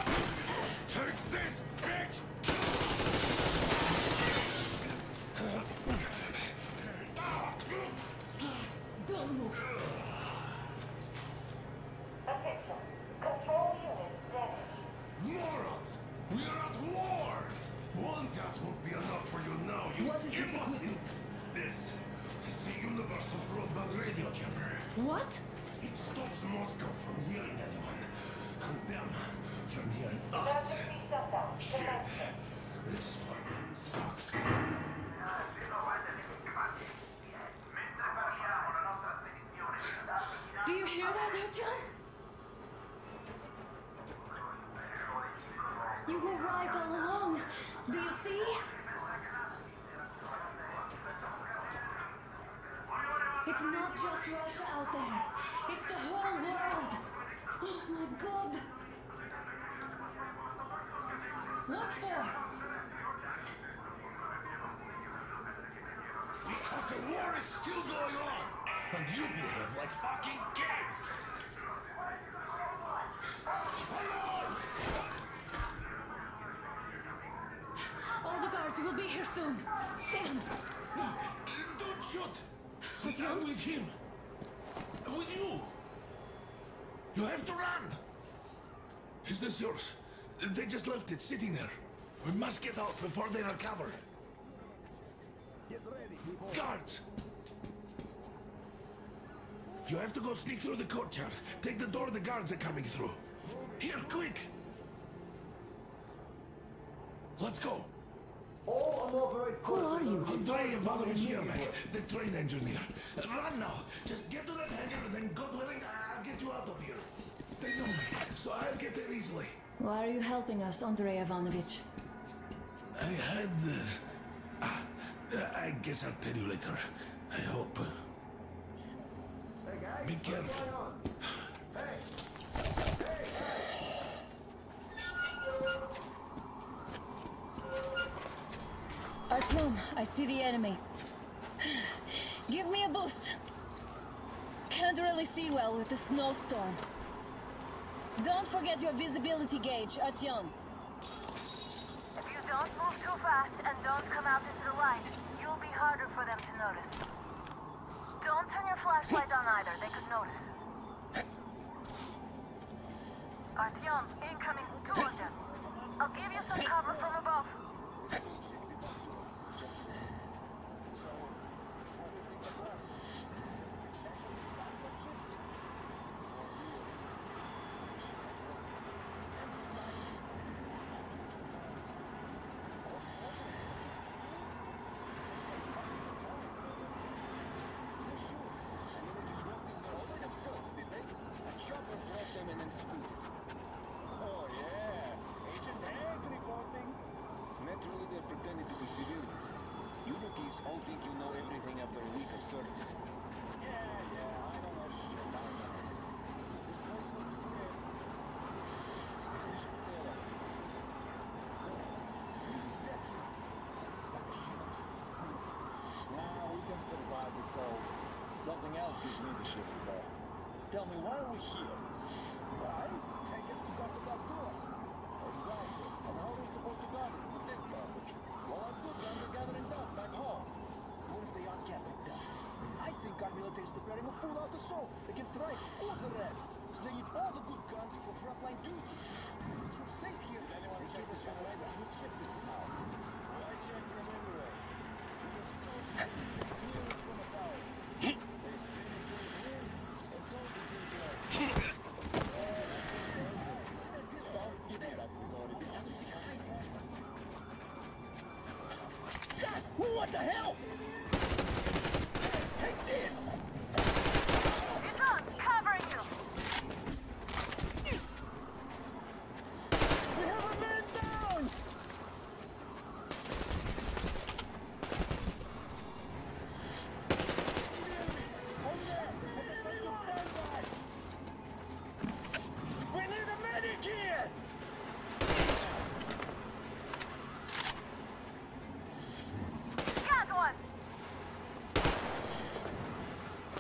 Take this, bitch! Don't move. Attention. Control unit damaged. Morons! We are at war! One death won't be enough for you now, you What is this imbeciles! equipment? This is the Universal Broadband Radio Jammer. What? It stops Moscow from hearing anyone, and them from hearing us. Emergency shutdown. Shit! This fucking sucks. Do you hear that, Artyom? You were right all along. Do you see? It's not just Russia out there. It's the whole world. Oh my God. What for? Because the war is still going on, and you behave like fucking kids! Alone! All the guards will be here soon. Damn. Don't shoot! Artyom? I'm with him. I'm with you. You have to run. Is this yours? They just left it sitting there. We must get out before they recover. Get ready, people. Guards! You have to go sneak through the courtyard. Take the door the guards are coming through. Here, quick! Let's go. All unauthorized. Who are you? Andrei Ivanovich Yermak, the train engineer. Run now. Just get to that hangar and then, God willing, I'll get you out of here. They know me, so I'll get there easily. Why are you helping us, Andrei Ivanovich? I had... I guess I'll tell you later. I hope. Hey guys, Be what's careful. going on? Hey. Artyom, I see the enemy. Give me a boost. Can't really see well with the snowstorm. Don't forget your visibility gauge, Artyom. If you don't move too fast and don't come out into the light, you'll be harder for them to notice. Don't turn your flashlight on either, they could notice. Artyom, incoming, two of them. I'll give you some cover from above. Oh yeah, Agent Hank reporting. Naturally, they're pretending to be civilians. You rookies all think you know everything after a week of service. Yeah, I don't know shit. I don't know. This place looks great. We should stay away. Nah, we can survive the cold. Something else gives me the shit though. Tell me, why are we here? Why? I guess we got the back door. Exactly. And how are we supposed to guard it? With that garbage? Well, our good guns are gathering dust back home. What if they are gathering dust? I think our military is preparing a full-out assault against Reich or the Reds. So they need all the good guns for frontline duty. Since we're safe here, they give us one right good ship this out. I check them anyway. We are so safe. Clear from the tower. They spin it in, and so does it go. What the hell? Take this! It's on, covering you! We have a man down! Over there! At the Facebook standby! We need a medic here! Got one!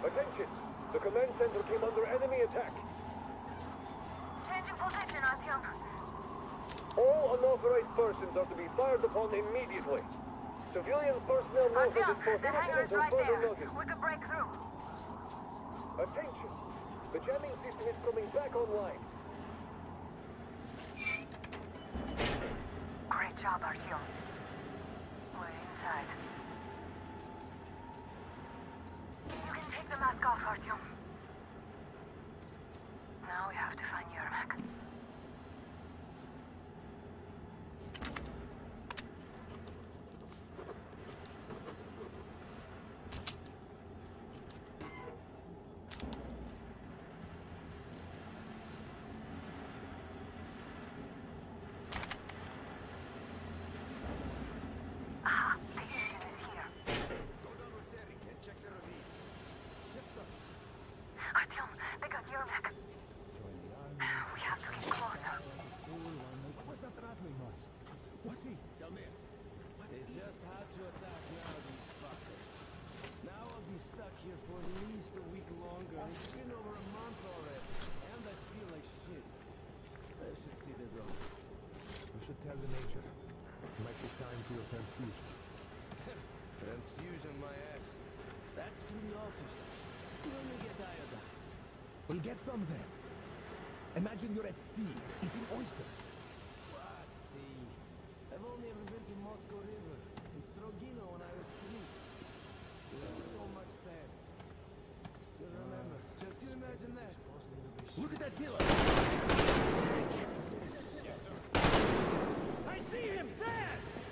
Attention! The command center came under enemy attack. Changing position, Artyom. All unauthorized persons are to be fired upon immediately. Civilian personnel north of Artyom, is the prohibited hangar's until right further there. notice. We could break through. Attention! The jamming system is coming back online. Great job, Artyom. We're inside. You can take the mask off, Artyom. Now we have to find Yermak. The engine is here. Artyom, they got Yermak. We have to get closer. They just had to attack now, these fuckers. Now I'll be stuck here for at least a week longer. It's been over a month already, and I feel like shit. I should see the road. You should tell the Major. It might be time for your transfusion. Transfusion, my ass. That's for the officers. You only get iodine. Well, get some then. Imagine you're at sea, eating oysters. What? See? I've only ever been to Moscow River and Strogino when I was 3. There was so much sand. Still remember. Just you imagine that. Look at that pillar! Yes, sir. I see him! There!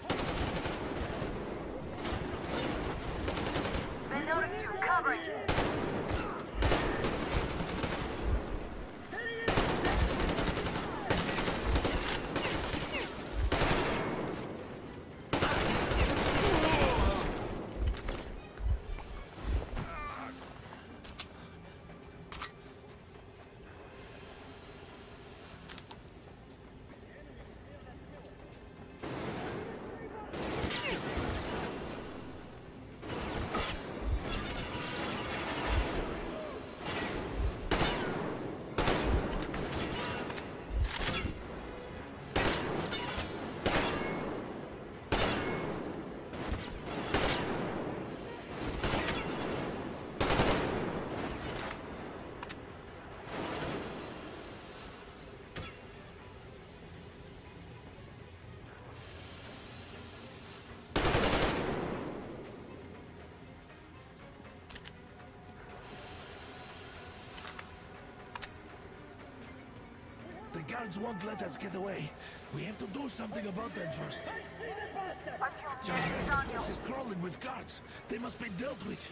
They noticed you. Covering you. The guards won't let us get away. We have to do something about them first. Artyom, Young it's man, on you. this is crawling with guards. They must be dealt with.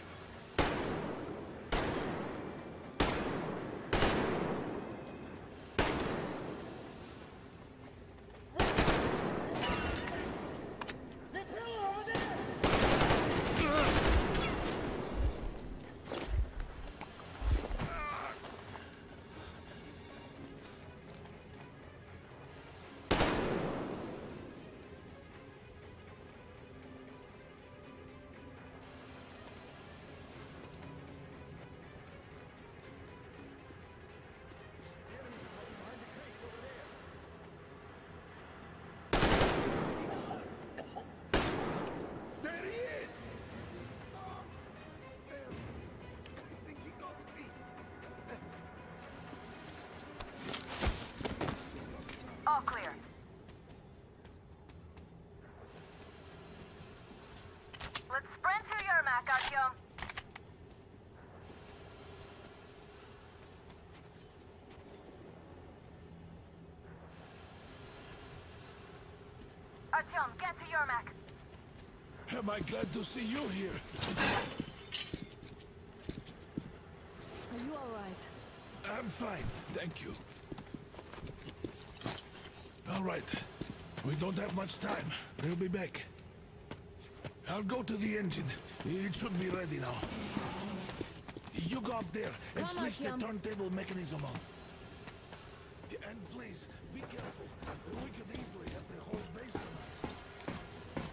All clear. Let's sprint to Yermak, Artyom. Artyom, get to Yermak. Am I glad to see you here? Are you all right? I'm fine, thank you. All right. We don't have much time. They'll be back. I'll go to the engine. It should be ready now. You go up there and Come on, switch the Tim. turntable mechanism on. And please, be careful. We could easily have the whole base on us.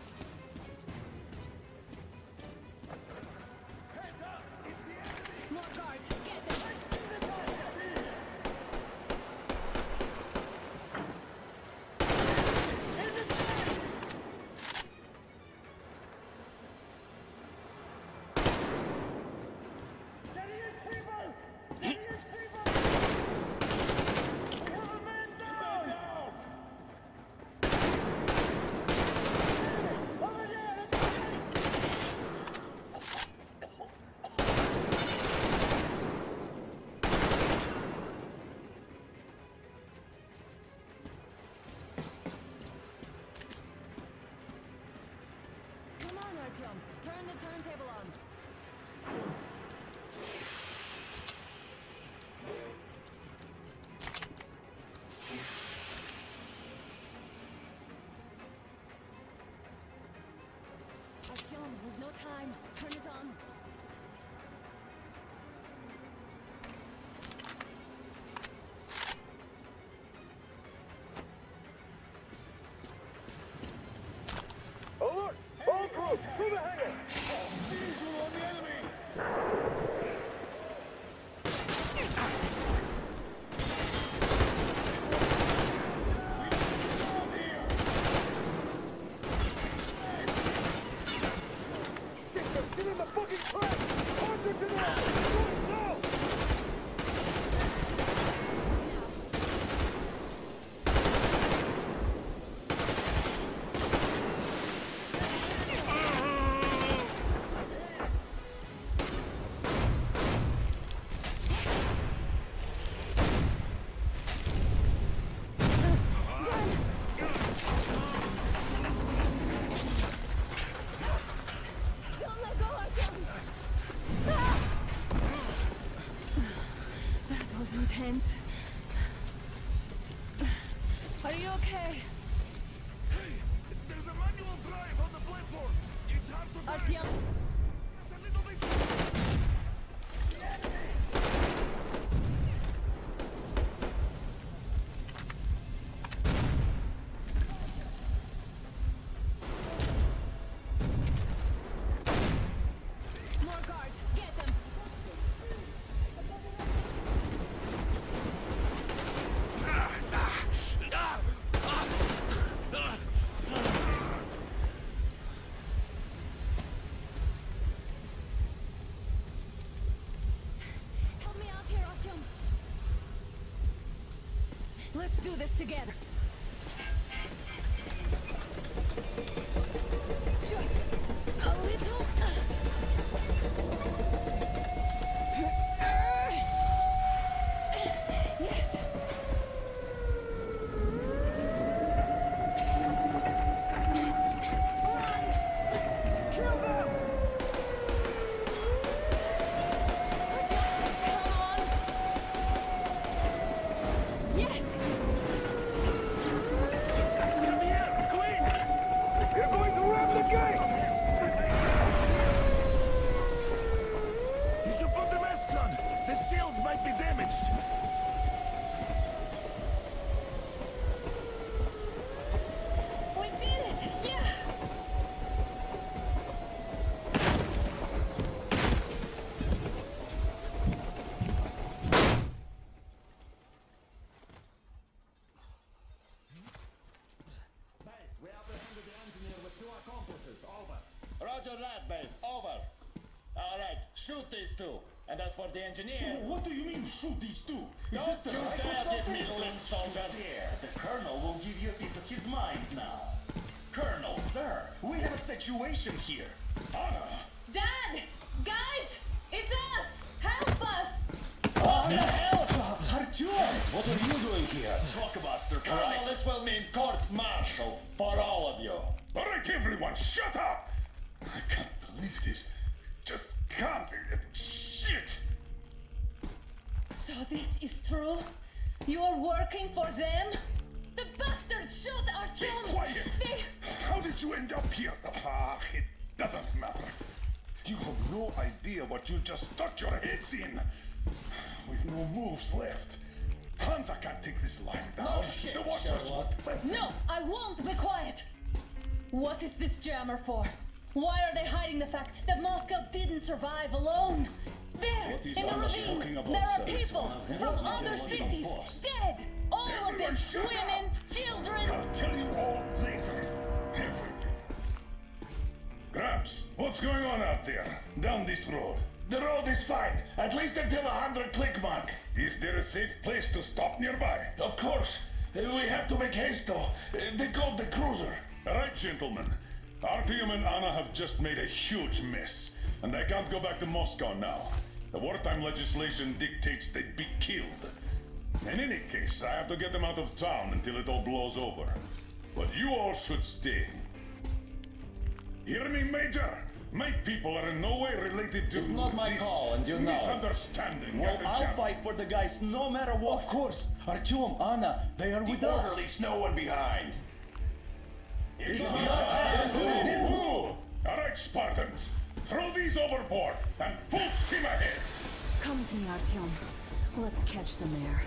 More Artyom. Turn the turntable on. Artyom, we've no time. Turn it on. Alert! All crew, to the hangar! Visual on the enemy! Get in the fucking trap! Archer to the left! Do it now! Don't let go, Artyom! Ah! That was intense. Are you okay? Hey, there's a manual drive on the platform. It's hard to drive. Artyom, Just a little bit. more guards. Get them. Help me out here, Artyom. Let's do this together. Just a little. Yes. Run! Kill them! Come on! Yes! Come here, clean. You're going to ram the gate! You should put the masks on. The seals might be damaged. We did it! Yeah! Base, we apprehended the engineer with 2 accomplices. Over. Roger that, Base. Over. All right, shoot these 2. And as for the engineer... What do you mean, shoot these two? Don't you dare give me lip, soldier! There, the Colonel will give you a piece of his mind now. Colonel, sir, we have a situation here. Anna! Dad! Guys! It's us! Help us! What the hell? Artyom, what are you doing here? Talk about surprise. Colonel, this will mean court-martial for all of you. All right, everyone, shut up! I can't believe this. Just can't. Shit! So this is true? You're working for them? The bastards shot Be Artyom! quiet! They... How did you end up here? It doesn't matter. You have no idea what you just stuck your heads in. We've no moves left. Hansa can't take this lying down. shit, The Watchers Sherlock. won't let No, I won't be quiet! What is this jammer for? Why are they hiding the fact that Moscow didn't survive alone? There, What is in the Anna ravine, talking about, there are sir? people It's from not other what cities, was. dead! All of them, Everyone shut women, children! I'll tell you all later. Everything. Gramps, what's going on out there? Down this road. The road is fine, at least until 100 click mark. Is there a safe place to stop nearby? Of course. We have to make haste though. They called the cruiser. All right, gentlemen. Artyom and Anna have just made a huge mess, and they can't go back to Moscow now. The wartime legislation dictates they'd be killed. In any case, I have to get them out of town until it all blows over. But you all should stay. Hear me, Major? My people are in no way related to It's not my this call, and you know it. misunderstanding. Well, Captain I'll Champ. fight for the guys no matter what. Of course. Artyom, Anna, they are with The us. order leaves no one behind. All right, Spartans. Throw these overboard and full steam ahead. Come with me, Artyom. Let's catch some air.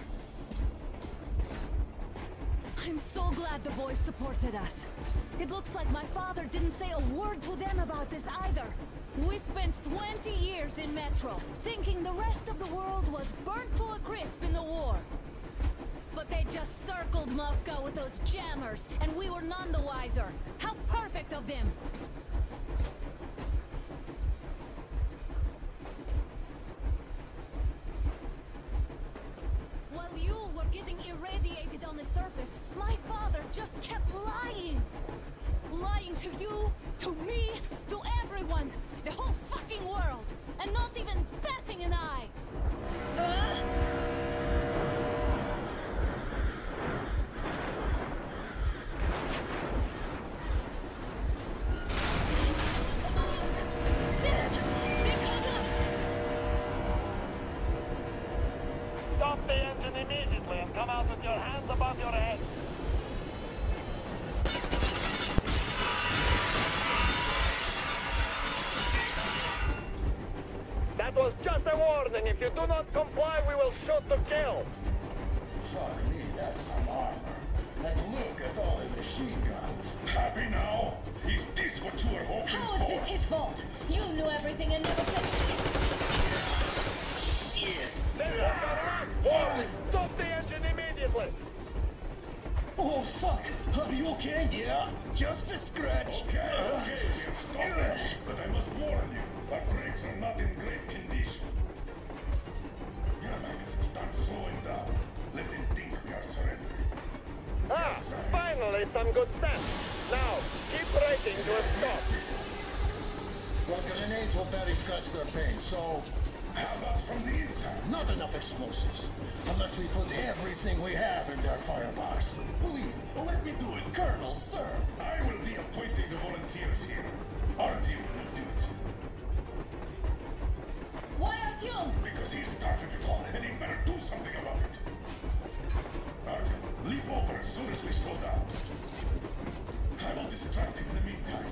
I'm so glad the boys supported us. It looks like my father didn't say a word to them about this either. We spent 20 years in Metro, thinking the rest of the world was burnt to a crisp in the war. But they just circled Moscow with those jammers, and we were none the wiser. How perfect of them! While you were getting irradiated on the surface, my father just kept lying. Lying to you, to me, to everyone, the whole fucking world, and not even batting an eye. Stop the engine immediately and come out with your hands above your head. That was just a warning. If you do not comply, we will shoot to kill. Fuck me, that's some armor. And look at all the machine guns. Happy now? Is this what you were hoping How for? is this his fault? You knew everything and never said Warning! Stop the engine immediately! Oh, fuck. Are you okay? Yeah, just a scratch. Okay, here, stop it. But I must warn you, our brakes are not in great condition. Yermak, start slowing down. Let them think we are surrendering. Ah, finally some good sense. Now, keep braking to a stop. Well, grenades will barely scratch their paint, so How about from the inside? not enough explosives. Unless we put everything we have in their firebox. Please, let me do it, Colonel, sir. I will be appointing the volunteers here. Our team will do it. Why Artyom? Because he started it all, and he better do something about it. Artyom, leap over as soon as we slow down. I will distract him in the meantime.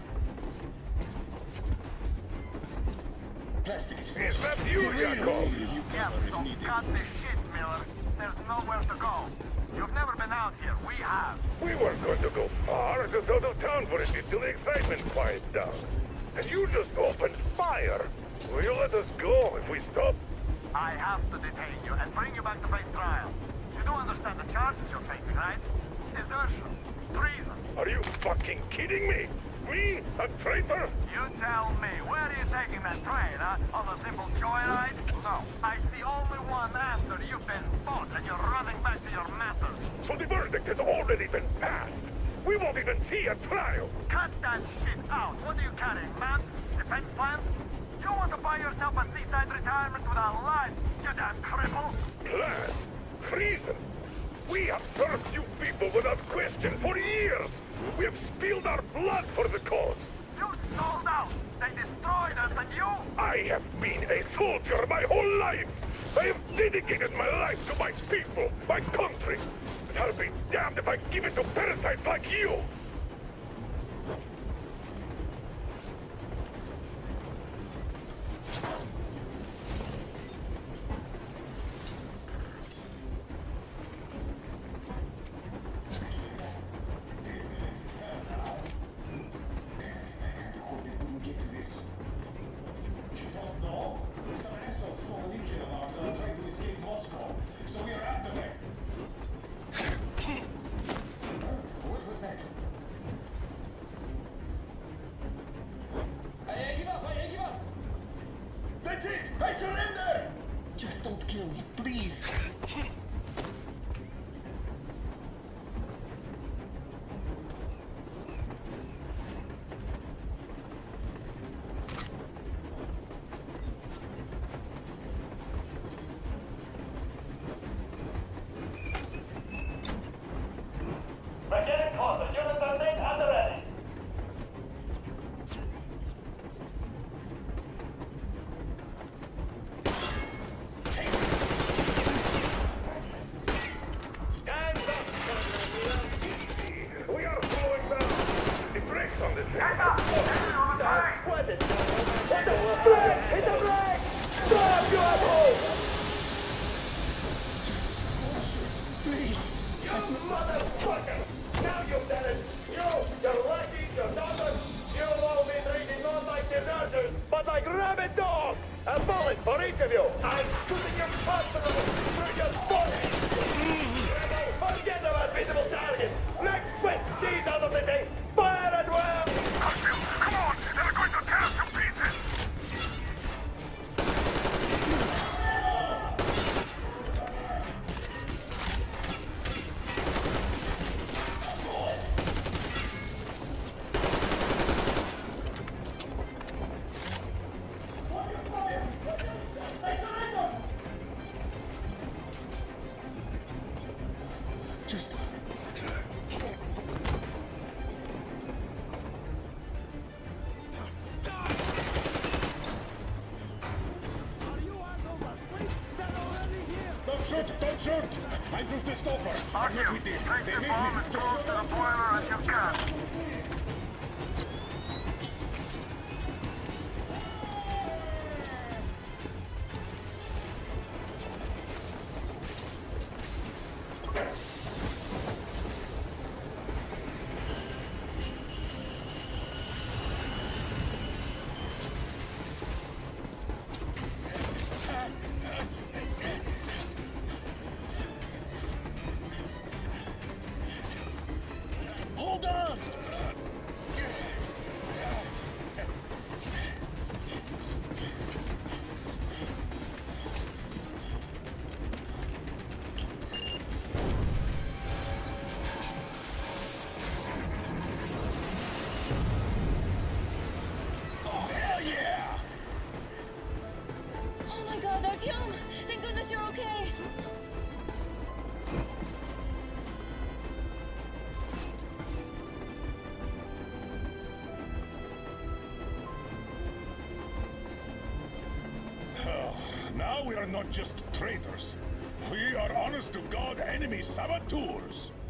Plastic Is explosives. that you, Yakov? Yeah, so cut the shit, Miller. There's nowhere to go. You've never been out here. We have. We weren't going to go far, just out of town for a bit till the excitement quiets down. And you just opened fire. Will you let us go if we stop? I have to detain you and bring you back to face trial. You do understand the charges you're facing, right? Desertion. Treason. Are you fucking kidding me? Me? A traitor? You tell me. Where are you taking that train, huh? On a simple joyride? No. I see only one answer. You've been fought and you're running back to your masters. So the verdict has already been passed. We won't even see a trial. Cut that shit out. What are you carrying, maps? Defense plans? You want to buy yourself a seaside retirement without life, you damn cripple? Plan? Treason? We have served you people without question for years. We have spilled our blood for the cause. You sold out. They destroyed us and you? I have been a soldier my whole life. I have dedicated my life to my people, my country. But I'll be damned if I give it to parasites like you. What was that? Hit the flag! Hit the flag! Stop, you asshole! Please. You motherfucker! Now you've done it! You, your lackeys, your daughters, you've all been treated not like deserters, but like rabid dogs! A bullet for each of you! I'm shooting your hospital through your body! Forget about visible targets! Next quick, cheese out of the thing! Fire at will! Come on! They're going to tear us to pieces! Just... Don't shoot! Don't shoot! I'm just a stopper. I'm not with this. Take They the need bomb me. as close to the boiler as you can. Hold on! Oh, hell yeah! Oh my god, Artyom! Thank goodness you're okay! Now we are not just traitors. We are honest-to-God enemy saboteurs.